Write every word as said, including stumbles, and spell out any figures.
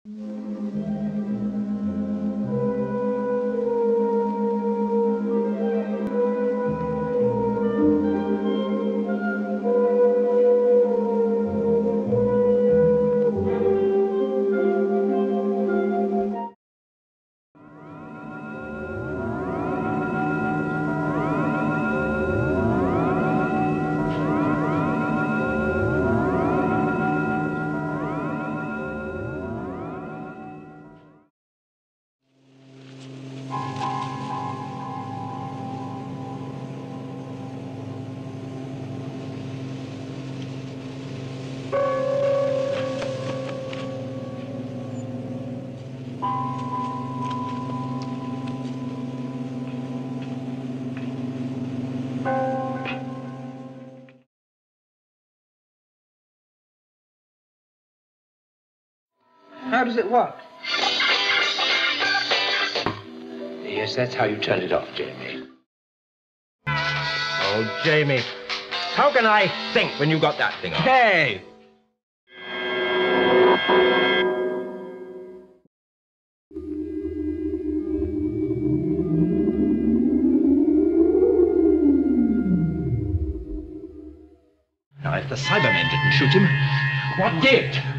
How does it work? Yes, that's how you turn it off, Jamie. Oh, Jamie, how can I think when you got that thing on? Hey! Now, if the Cybermen didn't shoot him, what did?